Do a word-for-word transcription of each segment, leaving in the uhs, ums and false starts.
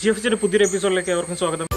G F സിയുടെ പുതിയൊരു എപ്പിസോഡിലേക്ക് ഏവർക്കും സ്വാഗതം.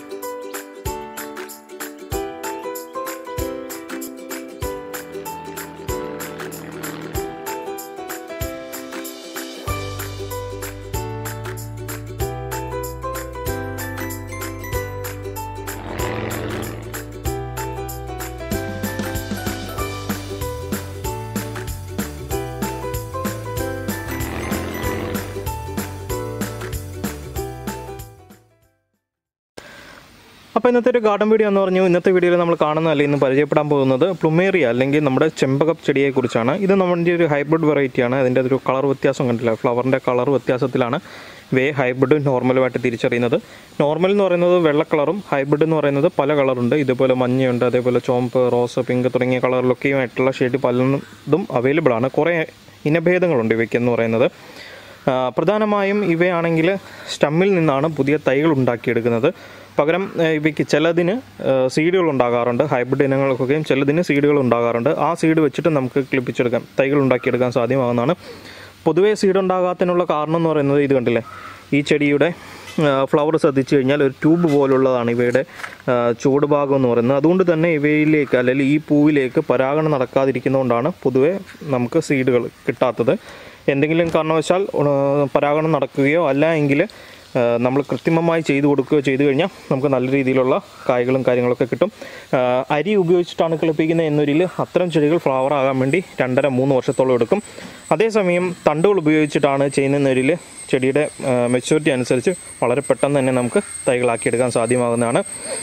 അപ്പോൾ ഇന്നത്തെ ഒരു ഗാർഡൻ വീഡിയോ എന്ന് പറഞ്ഞു. ഇന്നത്തെ വീഡിയോയിൽ നമ്മൾ കാണുന്നതല്ല ഇന്ന് പരിചയപ്പെടാൻ പോകുന്നത് പ്ലുമേറിയ അല്ലെങ്കിൽ നമ്മുടെ ചെമ്പകം ചെടിയെക്കുറിച്ചാണ്. ഇത് നമ്മുടെ ഒരു ഹൈബ്രിഡ് വെറൈറ്റിയാണ്. അതിൻ്റെ ഒരു കളർ വ്യത്യാസം കണ്ടില്ല, ഫ്ലവറിൻ്റെ കളർ വ്യത്യാസത്തിലാണ് വേ ഹൈബ്രിഡ് നോർമലുമായിട്ട് തിരിച്ചറിയുന്നത്. നോർമൽ എന്ന് പറയുന്നത് വെള്ള കളറും ഹൈബ്രിഡ് എന്ന് പറയുന്നത് പല കളറുണ്ട്. ഇതുപോലെ മഞ്ഞയുണ്ട്, അതേപോലെ ചോമ്പ്, റോസ്, പിങ്ക് തുടങ്ങിയ കളറിലൊക്കെയുമായിട്ടുള്ള ഷെയ്ഡ് പലതും അവൈലബിൾ ആണ്. കുറേ ഇനഭേദങ്ങളുണ്ട് ഇവയ്ക്കെന്ന് പറയുന്നത്. പ്രധാനമായും ഇവയാണെങ്കിൽ സ്റ്റമ്മിൽ നിന്നാണ് പുതിയ തൈകൾ ഉണ്ടാക്കിയെടുക്കുന്നത്. പകരം ഇവയ്ക്ക് ചിലതിന് സീഡുകൾ ഉണ്ടാകാറുണ്ട്. ഹൈബ്രിഡ് ഇനങ്ങൾക്കൊക്കെയും ചിലതിന് സീഡുകൾ ഉണ്ടാകാറുണ്ട്. ആ സീഡ് വെച്ചിട്ട് നമുക്ക് ക്ലിപ്പിച്ചെടുക്കാം, തൈകൾ ഉണ്ടാക്കിയെടുക്കാൻ സാധ്യമാകുന്നതാണ്. പൊതുവേ സീഡ് ഉണ്ടാകാത്തതിനുള്ള കാരണം എന്ന് പറയുന്നത് ഇത് കണ്ടില്ലേ, ഈ ചെടിയുടെ ഫ്ലവർ ശ്രദ്ധിച്ചു കഴിഞ്ഞാൽ ഒരു ട്യൂബ് പോലുള്ളതാണ് ഇവയുടെ ചുവട് ഭാഗം എന്ന് പറയുന്നത്. അതുകൊണ്ട് തന്നെ ഇവയിലേക്ക് അല്ലെങ്കിൽ ഈ പൂവിലേക്ക് പരാഗണം നടക്കാതിരിക്കുന്നതുകൊണ്ടാണ് പൊതുവേ നമുക്ക് സീഡുകൾ കിട്ടാത്തത്. എന്തെങ്കിലും കാരണവശാൽ പരാഗണം നടക്കുകയോ അല്ല എങ്കിൽ നമ്മൾ കൃത്രിമമായി ചെയ്തു കൊടുക്കുകയോ ചെയ്തു കഴിഞ്ഞാൽ നമുക്ക് നല്ല രീതിയിലുള്ള കായ്കളും കാര്യങ്ങളൊക്കെ കിട്ടും. അരി ഉപയോഗിച്ചിട്ടാണ് കിളിപ്പിക്കുന്നത് എന്നൊരിൽ അത്തരം ചെടികൾ ഫ്ലവർ ആകാൻ വേണ്ടി രണ്ടര മൂന്ന് വർഷത്തോളം എടുക്കും. അതേസമയം തണ്ടുകൾ ഉപയോഗിച്ചിട്ടാണ് ചെയ്യുന്നതിൽ ചെടിയുടെ മെച്യൂരിറ്റി അനുസരിച്ച് വളരെ പെട്ടെന്ന് തന്നെ നമുക്ക് തൈകളാക്കിയെടുക്കാൻ സാധ്യമാകുന്നതാണ്.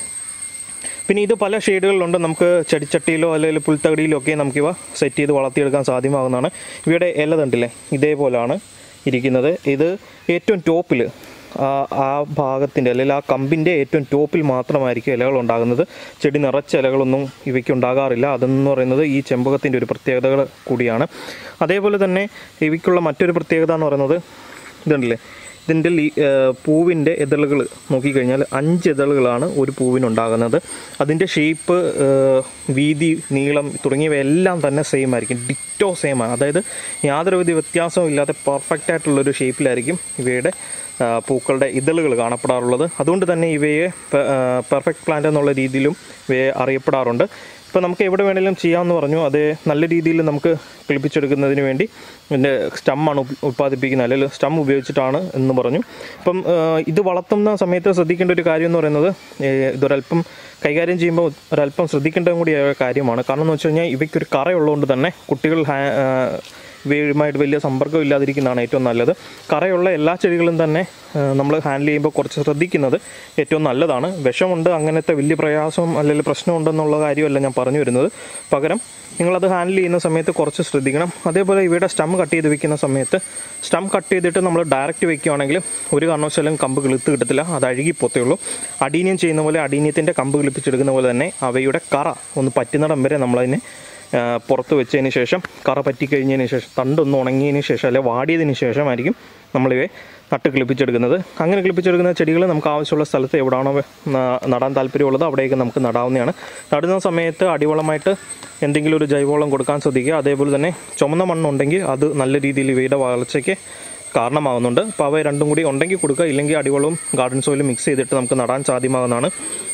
പിന്നെ ഇത് പല ഷെയ്ഡുകളിലുണ്ട്. നമുക്ക് ചെടിച്ചട്ടിയിലോ അല്ലെങ്കിൽ പുൽത്തകടിയിലോ ഒക്കെ നമുക്കിവ സെറ്റ് ചെയ്ത് വളർത്തിയെടുക്കാൻ സാധ്യമാകുന്നതാണ്. ഇവയുടെ ഇല തണ്ടില്ലേ ഇതേപോലാണ് ഇരിക്കുന്നത്. ഇത് ഏറ്റവും ടോപ്പിൽ ആ ഭാഗത്തിൻ്റെ അല്ലെങ്കിൽ ആ കമ്പിൻ്റെ ഏറ്റവും ടോപ്പിൽ മാത്രമായിരിക്കും ഇലകൾ ഉണ്ടാകുന്നത്. ചെടി നിറച്ച ഇലകളൊന്നും ഇവയ്ക്ക് ഉണ്ടാകാറില്ല. അതെന്ന് പറയുന്നത് ഈ ചെമ്പകത്തിൻ്റെ ഒരു പ്രത്യേകതകൾ കൂടിയാണ്. അതേപോലെ തന്നെ ഇവയ്ക്കുള്ള മറ്റൊരു പ്രത്യേകത എന്ന് പറയുന്നത് ഇതുണ്ടല്ലേ, ഇതിൻ്റെ പൂവിൻ്റെ ഇതളുകൾ നോക്കിക്കഴിഞ്ഞാൽ അഞ്ച് ഇതളുകളാണ് ഒരു പൂവിനുണ്ടാകുന്നത്. അതിൻ്റെ ഷേപ്പ്, വീതി, നീളം തുടങ്ങിയവയെല്ലാം തന്നെ സെയിം ആയിരിക്കും, ഡിറ്റോ സെയിം ആണ്. അതായത് യാതൊരുവിധ വ്യത്യാസവും ഇല്ലാതെ പെർഫെക്റ്റ് ആയിട്ടുള്ളൊരു ഷേപ്പിലായിരിക്കും ഇവയുടെ പൂക്കളുടെ ഇതളുകൾ കാണപ്പെടാറുള്ളത്. അതുകൊണ്ട് തന്നെ ഇവയെ പെർഫെക്റ്റ് പ്ലാന്റ് എന്നുള്ള രീതിയിലും ഇവയെ അറിയപ്പെടാറുണ്ട്. ഇപ്പോൾ നമുക്ക് എവിടെ വേണമെങ്കിലും ചെയ്യാമെന്ന് പറഞ്ഞു. അത് നല്ല രീതിയിൽ നമുക്ക് കിളിപ്പിച്ചെടുക്കുന്നതിന് വേണ്ടി ഇതിൻ്റെ സ്റ്റമ്മാണ് ഉൽപ്പാദിപ്പിക്കുന്നത്, അല്ലെങ്കിൽ സ്റ്റം ഉപയോഗിച്ചിട്ടാണ് എന്ന് പറഞ്ഞു. അപ്പം ഇത് വളർത്തുന്ന സമയത്ത് ശ്രദ്ധിക്കേണ്ട ഒരു കാര്യം എന്ന് പറയുന്നത് ഇതൊരല്പം കൈകാര്യം ചെയ്യുമ്പോൾ ഒരല്പം ശ്രദ്ധിക്കേണ്ടതും കൂടിയായ കാര്യമാണ്. കാരണം എന്ന് വെച്ച് കഴിഞ്ഞാൽ ഇവയ്ക്കൊരു കറയുള്ളതുകൊണ്ട് തന്നെ കുട്ടികൾ ഇവയുമായിട്ട് വലിയ സമ്പർക്കം ഇല്ലാതിരിക്കുന്നതാണ് ഏറ്റവും നല്ലത്. കറയുള്ള എല്ലാ ചെടികളും തന്നെ നമ്മൾ ഹാൻഡിൽ ചെയ്യുമ്പോൾ കുറച്ച് ശ്രദ്ധിക്കുന്നത് ഏറ്റവും നല്ലതാണ്. വിഷമുണ്ട് അങ്ങനത്തെ വലിയ പ്രയാസം അല്ലെങ്കിൽ പ്രശ്നമുണ്ടെന്നുള്ള കാര്യമല്ല ഞാൻ പറഞ്ഞു വരുന്നത്. പകരം നിങ്ങളത് ഹാൻഡിൽ ചെയ്യുന്ന സമയത്ത് കുറച്ച് ശ്രദ്ധിക്കണം. അതേപോലെ ഇവയുടെ സ്റ്റം കട്ട് ചെയ്ത് വെക്കുന്ന സമയത്ത് സ്റ്റം കട്ട് ചെയ്തിട്ട് നമ്മൾ ഡയറക്റ്റ് വെക്കുകയാണെങ്കിൽ ഒരു കാരണവശാലും കമ്പ് കിളുത്ത് കിട്ടത്തില്ല, അത് അഴുകിപ്പോത്തേ ഉള്ളൂ. അടീനിയം ചെയ്യുന്ന പോലെ അടീനിയത്തിൻ്റെ കമ്പ് കിളിപ്പിച്ചെടുക്കുന്ന പോലെ തന്നെ അവയുടെ കറ ഒന്ന് പറ്റുന്നിടം വരെ നമ്മളതിനെ പുറത്ത് വെച്ചതിന് ശേഷം കറ പറ്റിക്കഴിഞ്ഞതിന് ശേഷം തണ്ടൊന്ന് ഉണങ്ങിയതിന് ശേഷം അല്ലെങ്കിൽ വാടിയതിന് ശേഷമായിരിക്കും നമ്മളിവയെ നട്ട് കിളിപ്പിച്ചെടുക്കുന്നത്. അങ്ങനെ കിളിപ്പിച്ചെടുക്കുന്ന ചെടികൾ നമുക്ക് ആവശ്യമുള്ള സ്ഥലത്ത് എവിടെയാണോ നടാൻ താല്പര്യമുള്ളത് അവിടേക്ക് നമുക്ക് നടാവുന്നതാണ്. നടുന്ന സമയത്ത് അടിവളമായിട്ട് എന്തെങ്കിലും ഒരു ജൈവവളം കൊടുക്കാൻ ശ്രദ്ധിക്കുക. അതേപോലെ തന്നെ ചുമന്ന മണ്ണുണ്ടെങ്കിൽ അത് നല്ല രീതിയിൽ ഇവയുടെ വളർച്ചയ്ക്ക് കാരണമാകുന്നുണ്ട്. അപ്പോൾ അവ രണ്ടും കൂടി ഉണ്ടെങ്കിൽ കൊടുക്കുക, ഇല്ലെങ്കിൽ അടിവളവും ഗാർഡൻ സോയിലും മിക്സ് ചെയ്തിട്ട് നമുക്ക് നടാൻ സാധ്യമാകുന്നതാണ്.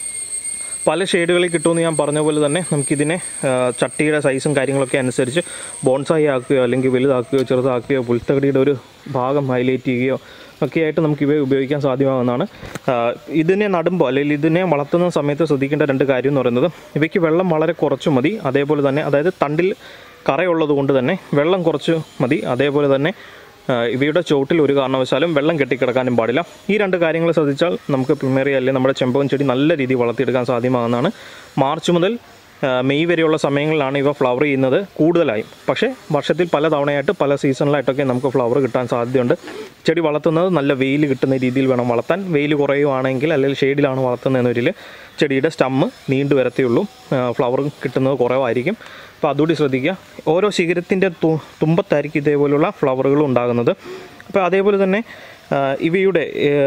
പല ഷെയ്ഡുകളിൽ കിട്ടുമെന്ന് ഞാൻ പറഞ്ഞ പോലെ തന്നെ നമുക്കിതിനെ ചട്ടിയുടെ സൈസും കാര്യങ്ങളൊക്കെ അനുസരിച്ച് ബോൺസായി ആക്കുകയോ അല്ലെങ്കിൽ വലുതാക്കുകയോ ചെറുതാക്കുകയോ പുൽത്തകടിയുടെ ഒരു ഭാഗം ഹൈലൈറ്റ് ചെയ്യുകയോ ഒക്കെ ആയിട്ട് നമുക്ക് ഇവയെ ഉപയോഗിക്കാൻ സാധ്യമാകുന്നതാണ്. ഇതിനെ നടുമ്പോൾ അല്ലെങ്കിൽ ഇതിനെ വളർത്തുന്ന സമയത്ത് ശ്രദ്ധിക്കേണ്ട രണ്ട് കാര്യം എന്ന് പറയുന്നത് ഇവയ്ക്ക് വെള്ളം വളരെ കുറച്ച് മതി. അതേപോലെ തന്നെ അതായത് തണ്ടിൽ കറയുള്ളത് കൊണ്ട് തന്നെ വെള്ളം കുറച്ച് മതി. അതേപോലെ തന്നെ ഇവയുടെ ചുവട്ടിൽ ഒരു കാരണവശാലും വെള്ളം കെട്ടിക്കിടക്കാനും പാടില്ല. ഈ രണ്ട് കാര്യങ്ങൾ ശ്രദ്ധിച്ചാൽ നമുക്ക് പ്ലുമേറിയ അല്ലെങ്കിൽ നമ്മുടെ ചെമ്പകം ചെടി നല്ല രീതിയിൽ വളർത്തിയെടുക്കാൻ സാധ്യമാകുന്നതാണ്. മാർച്ച് മുതൽ മെയ് വരെയുള്ള സമയങ്ങളിലാണ് ഇവ ഫ്ലവർ ചെയ്യുന്നത് കൂടുതലായും. പക്ഷേ വർഷത്തിൽ പല തവണയായിട്ട് പല സീസണിലായിട്ടൊക്കെ നമുക്ക് ഫ്ലവർ കിട്ടാൻ സാധ്യതയുണ്ട്. ചെടി വളർത്തുന്നത് നല്ല വെയിൽ കിട്ടുന്ന രീതിയിൽ വേണം വളർത്താൻ. വെയിൽ കുറയുവാണെങ്കിൽ അല്ലെങ്കിൽ ഷെയ്ഡിലാണ് വളർത്തുന്നതെന്നൊരിൽ ചെടിയുടെ സ്റ്റമ്മ് നീണ്ടു വരത്തേയുള്ളൂ, ഫ്ലവർ കിട്ടുന്നത് കുറവായിരിക്കും. അപ്പോൾ അതുകൂടി ശ്രദ്ധിക്കുക. ഓരോ ശിഖരത്തിൻ്റെ തു തുമ്പത്തായിരിക്കും ഇതേപോലുള്ള ഫ്ലവറുകൾ ഉണ്ടാകുന്നത്. അപ്പോൾ അതേപോലെ തന്നെ ഇവയുടെ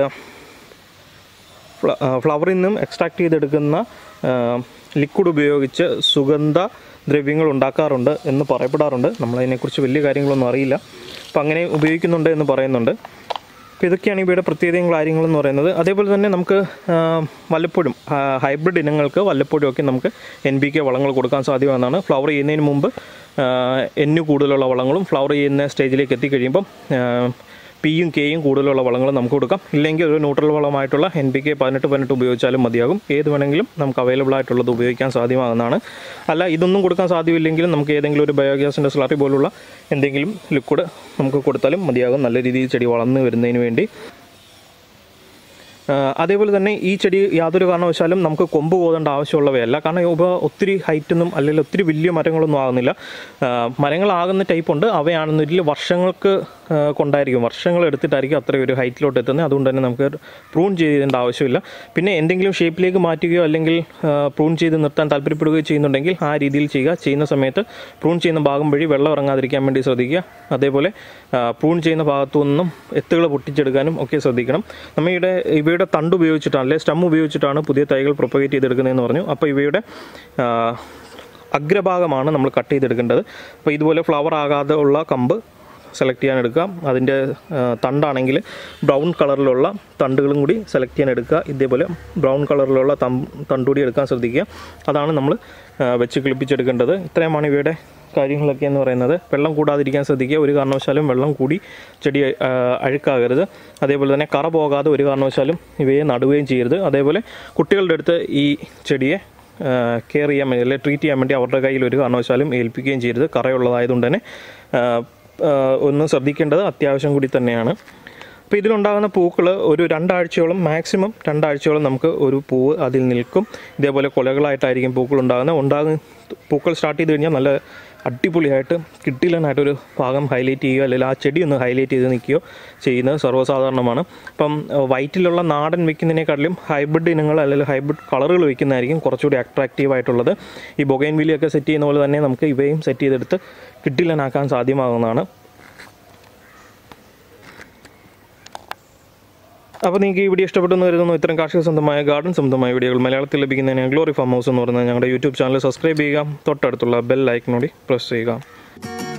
ഫ്ലവറിൽ നിന്നും എക്സ്ട്രാക്ട് ചെയ്തെടുക്കുന്ന ലിക്വിഡ് ഉപയോഗിച്ച് സുഗന്ധ ദ്രവ്യങ്ങൾ ഉണ്ടാക്കാറുണ്ട് എന്ന് പറയപ്പെടാറുണ്ട്. നമ്മളതിനെക്കുറിച്ച് വലിയ കാര്യങ്ങളൊന്നും അറിയില്ല. അപ്പോൾ അങ്ങനെ ഉപയോഗിക്കുന്നുണ്ട് എന്ന് പറയുന്നുണ്ട്. അപ്പോൾ ഇതൊക്കെയാണ് ഇവയുടെ പ്രത്യേകതയും കാര്യങ്ങളെന്ന് പറയുന്നത്. അതേപോലെ തന്നെ നമുക്ക് വല്ലപ്പോഴും ഹൈബ്രിഡ് ഇനങ്ങൾക്ക് വല്ലപ്പോഴും ഒക്കെ നമുക്ക് എൻ ബി കെ വളങ്ങൾ കൊടുക്കാൻ സാധ്യമാണെന്നാണ്. ഫ്ലവർ ചെയ്യുന്നതിന് മുമ്പ് എന്നു കൂടുതലുള്ള വളങ്ങളും ഫ്ലവർ ചെയ്യുന്ന സ്റ്റേജിലേക്ക് എത്തിക്കഴിയുമ്പം പിയും കെയും കൂടുതലുള്ള വളങ്ങൾ നമുക്ക് കൊടുക്കാം. ഇല്ലെങ്കിൽ ഒരു ന്യൂട്രൽ വളമായിട്ടുള്ള എൻ പി കെ പതിനെട്ട് പതിനെട്ട് ഉപയോഗിച്ചാലും മതിയാകും. ഏത് വേണമെങ്കിലും നമുക്ക് അവൈലബിൾ ആയിട്ടുള്ളത് ഉപയോഗിക്കാൻ സാധ്യമാകുന്നതാണ്. അല്ല ഇതൊന്നും കൊടുക്കാൻ സാധ്യമില്ലെങ്കിലും നമുക്ക് ഏതെങ്കിലും ഒരു ബയോഗ്യാസിൻ്റെ സ്ലറി പോലുള്ള എന്തെങ്കിലും ലിക്വിഡ് നമുക്ക് കൊടുത്താലും മതിയാകും, നല്ല രീതിയിൽ ചെടി വളർന്നു വരുന്നതിന് വേണ്ടി. അതേപോലെ തന്നെ ഈ ചെടി യാതൊരു കാരണവശാലും നമുക്ക് കൊമ്പ് കോതേണ്ട ആവശ്യമുള്ളവയല്ല. കാരണം ഇവ ഒത്തിരി ഹൈറ്റൊന്നും അല്ലെങ്കിൽ ഒത്തിരി വലിയ മരങ്ങളൊന്നും ആകുന്നില്ല. മരങ്ങളാകുന്ന ടൈപ്പുണ്ട്, അവയാണെന്നൊരിക്കലും വർഷങ്ങൾക്ക് കൊണ്ടായിരിക്കും, വർഷങ്ങൾ എടുത്തിട്ടായിരിക്കും അത്രയും ഒരു ഹൈറ്റിലോട്ട് എത്തുന്നത്. അതുകൊണ്ട് തന്നെ നമുക്ക് പ്രൂൺ ചെയ്യേണ്ട ആവശ്യമില്ല. പിന്നെ എന്തെങ്കിലും ഷേപ്പിലേക്ക് മാറ്റുകയോ അല്ലെങ്കിൽ പ്രൂൺ ചെയ്ത് നിർത്താൻ താല്പര്യപ്പെടുകയോ ചെയ്യുന്നുണ്ടെങ്കിൽ ആ രീതിയിൽ ചെയ്യുക. ചെയ്യുന്ന സമയത്ത് പ്രൂൺ ചെയ്യുന്ന ഭാഗം വഴി വെള്ളം ഇറങ്ങാതിരിക്കാൻ വേണ്ടി ശ്രദ്ധിക്കുക. അതേപോലെ പ്രൂൺ ചെയ്യുന്ന ഭാഗത്തു നിന്നും എത്തുകൾ പൊട്ടിച്ചെടുക്കാനും ഒക്കെ ശ്രദ്ധിക്കണം. നമ്മളുടെ ഇവയുടെ തണ്ട് ഉപയോഗിച്ചിട്ടാണ് അല്ലെങ്കിൽ സ്റ്റം ഉപയോഗിച്ചിട്ടാണ് പുതിയ തൈകൾ പ്രൊപ്പഗേറ്റ് ചെയ്തെടുക്കുന്നതെന്ന് പറഞ്ഞു. അപ്പോൾ ഇവയുടെ അഗ്രഭാഗമാണ് നമ്മൾ കട്ട് ചെയ്തെടുക്കേണ്ടത്. അപ്പോൾ ഇതുപോലെ ഫ്ലവർ ആകാതെ ഉള്ള കമ്പ് സെലക്ട് ചെയ്യാൻ എടുക്കുക. അതിൻ്റെ തണ്ടാണെങ്കിൽ ബ്രൗൺ കളറിലുള്ള തണ്ടുകളും കൂടി സെലക്ട് ചെയ്യാൻ എടുക്കുക. ഇതേപോലെ ബ്രൗൺ കളറിലുള്ള തണ്ടുകൂടി എടുക്കാൻ ശ്രദ്ധിക്കുക. അതാണ് നമ്മൾ വെച്ച് കിളിപ്പിച്ചെടുക്കേണ്ടത്. ഇത്രയുമാണ് ഇവയുടെ കാര്യങ്ങളൊക്കെ എന്ന് പറയുന്നത്. വെള്ളം കൂടാതിരിക്കാൻ ശ്രദ്ധിക്കുക. ഒരു കാരണവശാലും വെള്ളം കൂടി ചെടി അഴുക്കാകരുത്. അതേപോലെ തന്നെ കറ പോകാതെ ഒരു കാരണവശാലും ഇവയെ നടുകയും ചെയ്യരുത്. അതേപോലെ കുട്ടികളുടെ അടുത്ത് ഈ ചെടിയെ കെയർ ചെയ്യാൻ വേണ്ടി അല്ലെങ്കിൽ ട്രീറ്റ് ചെയ്യാൻ വേണ്ടി അവരുടെ കയ്യിൽ ഒരു കാരണവശാലും ഏൽപ്പിക്കുകയും ചെയ്യരുത്. കറയുള്ളതായതുകൊണ്ട് തന്നെ ഒന്ന് ശ്രദ്ധിക്കേണ്ടത് അത്യാവശ്യം കൂടി തന്നെയാണ്. അപ്പോൾ ഇതിലുണ്ടാകുന്ന പൂക്കൾ ഒരു രണ്ടാഴ്ചയോളം മാക്സിമം രണ്ടാഴ്ചയോളം നമുക്ക് ഒരു പൂവ് അതിൽ നിൽക്കും. ഇതേപോലെ കൊലകളായിട്ടായിരിക്കും പൂക്കൾ ഉണ്ടാകുന്നത്. ഉണ്ടാകുന്ന പൂക്കൾ സ്റ്റാർട്ട് ചെയ്ത് കഴിഞ്ഞാൽ നല്ല അടിപൊളിയായിട്ട് കിട്ടിലനായിട്ടൊരു ഭാഗം ഹൈലൈറ്റ് ചെയ്യുക അല്ലെങ്കിൽ ആ ചെടി ഒന്ന് ഹൈലൈറ്റ് ചെയ്ത് നിൽക്കുകയോ ചെയ്യുന്നത് സർവ്വസാധാരണമാണ്. അപ്പം വൈറ്റിലുള്ള നാടൻ വയ്ക്കുന്നതിനേക്കാട്ടിലും ഹൈബ്രിഡ് ഇനങ്ങൾ അല്ലെങ്കിൽ ഹൈബ്രിഡ് കളറുകൾ വയ്ക്കുന്നതായിരിക്കും കുറച്ചുകൂടി അട്രാക്റ്റീവ് ആയിട്ടുള്ളത്. ഈ ബൊഗൈൻവില്ലയൊക്കെ സെറ്റ് ചെയ്യുന്ന പോലെ തന്നെ നമുക്ക് ഇവയും സെറ്റ് ചെയ്തെടുത്ത് കിട്ടിലനാക്കാൻ സാധ്യമാകുന്നതാണ്. അപ്പോൾ നിങ്ങൾക്ക് ഈ വീഡിയോ ഇഷ്ടപ്പെട്ടെന്ന് കരുതുന്നു. ഇത്തരം കാർഷിക സ്വന്തമായ ഗാർഡൻ സ്വന്തമായ വീഡിയോകൾ മലയാളത്തിൽ ലഭിക്കുന്നതിന് ഗ്ലോറി ഫാം ഹൗസ് എന്ന് പറയുന്നത് ഞങ്ങളുടെ യൂട്യൂബ് ചാനൽ സബ്സ്ക്രൈബ് ചെയ്യുക. തൊട്ടടുത്തുള്ള ബെൽ ഐക്കൺ കൂടി പ്രസ് ചെയ്യുക.